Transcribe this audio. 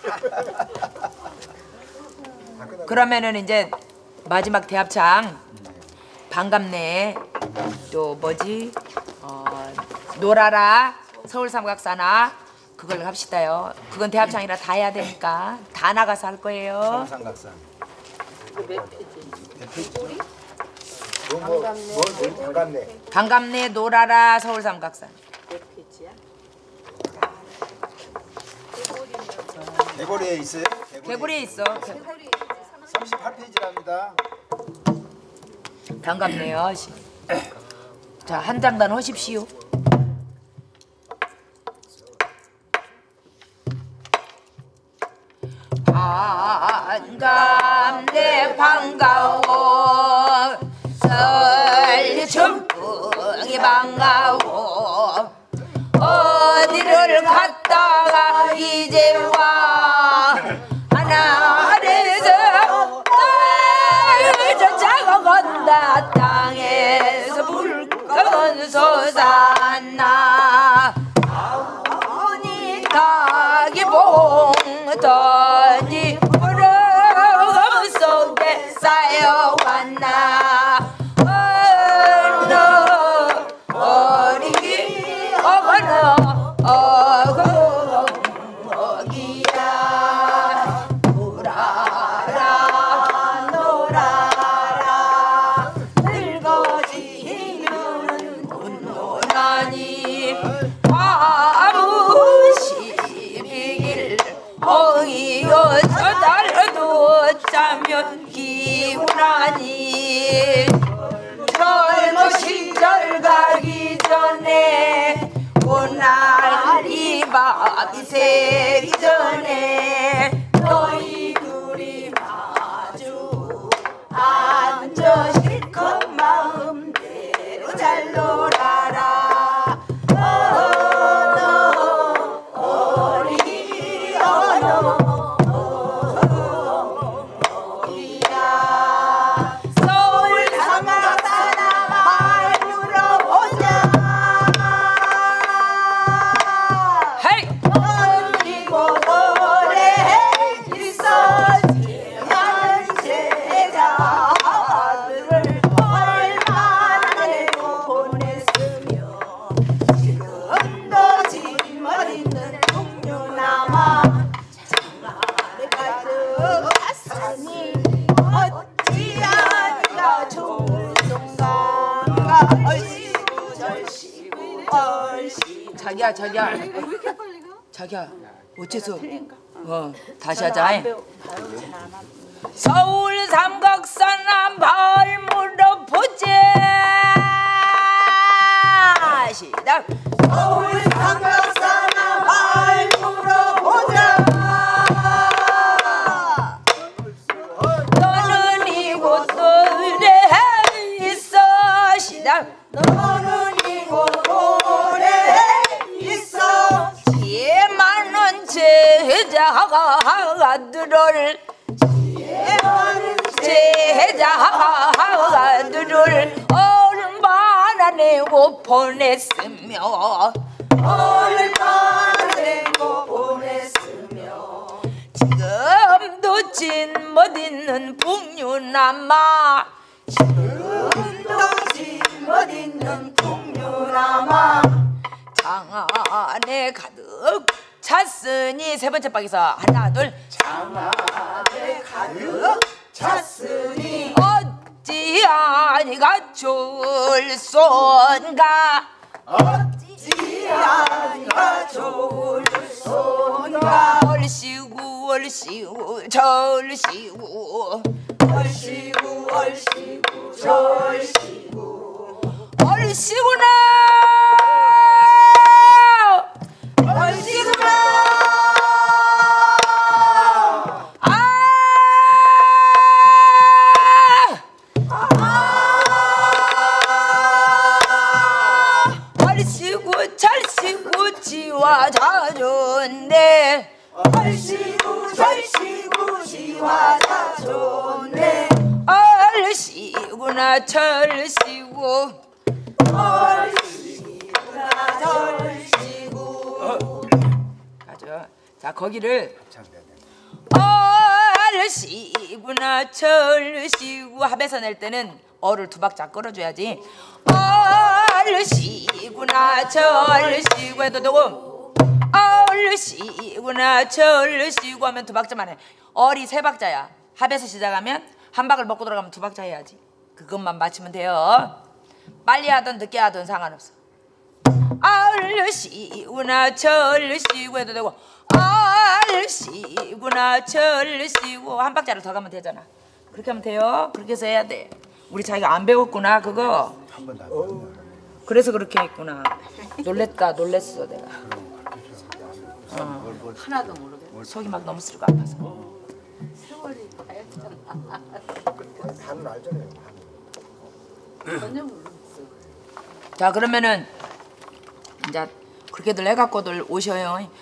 그러면은 이제 마지막 대합창 반갑네 또 뭐지 놀아라 서울삼각사나 그걸 합시다요. 그건 대합창이라 다 해야 되니까 다 나가서 할 거예요. 서울삼각사. 반갑네. 반갑네 놀아라 서울삼각사. 개고리에 있어요? 개구리에 있어. 38페이지랍니다. 반갑네요. 자, 한 장단 하십시오. 반갑네 반가워 설 춘풍이 반가워 어디를 갔다가 이제 와 하늘에서 땅에서 작아간다 땅에서 물건 솟았나 아니 닭이 봉더니 무릎 속에 쌓여왔나 어리 어거너 어거기야 놀아라 놀아라 늙어지면 굿노라니 아무 시비길 어이여 저달도 짜면 기운하니 젊은 시절 가기 전에 오날이 밤이 새기 전에 너희 둘이 마주 앉아 실컷 마음대로 잘 놀아라 어리 어리야 서울 삼각사나 말 물어보자 헤이 언니고 노래 있었지만 제자들을 얼마나 내고 보냈으며 지금도 짐을 있는 풍류나마 장안에 가득 찼으니 어찌하니까 좋을 송강가 얼씨구 절씨구 얼씨구 자기야 자기야 어째서 다시 하자. 서울 삼각사나 말 물어보자 시작 서울 삼각사나 말 물어보자 너는 이곳들에 있어 시작 너는 이곳들에 있어 지혜 많은 제자가들을 제자가들을 얼마나 내고 보냈으며 얼마나 내고 보냈으며 지금도 찐못 있는 풍류나마 지금도 찐못 있는 풍류나마 장안에 가득 찼으니 세 번째 박에서 하나 둘 장안에 가득 찼으니 어찌하니가 졸손가 어찌하니가 졸손가 얼씨구 얼씨구 절씨구 얼씨구 얼씨구 절씨구 얼씨구나 얼씨구나 얼씨구 절씨구 지와 자존네 얼씨구 절씨구 지와 자존네 얼씨구나 절씨구 얼씨구나 절씨구 가죠. 자 거기를 얼씨구나 절씨구 합에서 낼 때는 어를 두 박자 끌어줘야지. 얼씨구나 절씨구 해도 되고 얼씨구나 절씨구 하면 두 박자만 해. 얼이 세 박자야. 합에서 시작하면 한 박을 먹고 들어가면 두 박자 해야지. 그것만 맞추면 돼요. 빨리 하든 늦게 하든 상관없어. 얼씨구나 절씨구 해도 되고 얼씨구나 절씨구 한 박자를 더 가면 되잖아. 그렇게 하면 돼요. 그렇게 해서 해야 돼. 우리 자기가 안 배웠구나 그거. 한 번도 안 배웠네. 그래서 그렇게 했구나. 놀랬어 내가. 하나도 모르겠어. 속이 막 너무 쓰리고 아파서. 세월이 가야잖아. 한은 알잖아요. 전혀 모르겠어. 자 그러면은 이제 그렇게들 해갖고들 오셔요.